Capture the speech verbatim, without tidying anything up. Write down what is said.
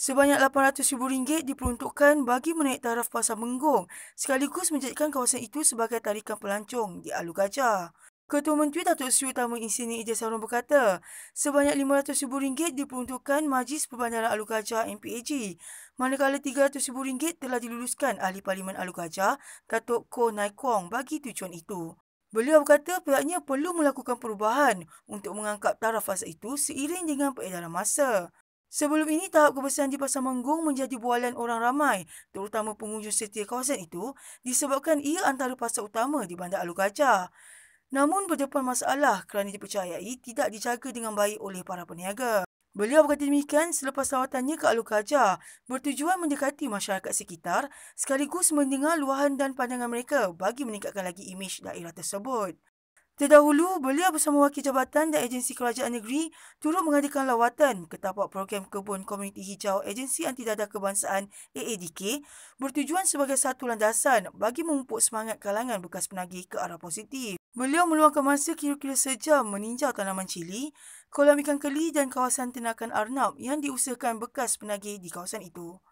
Sebanyak lapan ratus ribu ringgit diperuntukkan bagi menaik taraf Pasar Menggong sekaligus menjadikan kawasan itu sebagai tarikan pelancong di Alu Gajah. Ketua Menteri Datuk Seri Utama Insinyur Idris Harun berkata, sebanyak lima ratus ribu ringgit diperuntukkan Majlis Perbandaran Alu Gajah M P A G, manakala tiga ratus ribu ringgit telah diluluskan Ahli Parlimen Alu Gajah, Datuk Koh Nai Kwong bagi tujuan itu. Beliau berkata pihaknya perlu melakukan perubahan untuk mengangkat taraf fasa itu seiring dengan peredaran masa. Sebelum ini, tahap kebersihan di Pasar Menggong menjadi bualan orang ramai, terutama pengunjung setia kawasan itu, disebabkan ia antara pasar utama di Bandar Alu Gajah. Namun berdepan masalah kerana dipercayai tidak dijaga dengan baik oleh para peniaga. Beliau berkata demikian selepas lawatannya ke Alu Gajah bertujuan mendekati masyarakat sekitar sekaligus mendengar luahan dan pandangan mereka bagi meningkatkan lagi imej daerah tersebut. Terdahulu, beliau bersama wakil jabatan dan agensi kerajaan negeri turut mengadakan lawatan ke tapak program Kebun Komuniti Hijau Agensi Anti Dadah Kebangsaan A A D K bertujuan sebagai satu landasan bagi memupuk semangat kalangan bekas penagih ke arah positif. Beliau meluangkan masa kira-kira sejam meninjau tanaman cili, kolam ikan keli dan kawasan ternakan arnab yang diusahakan bekas penagih di kawasan itu.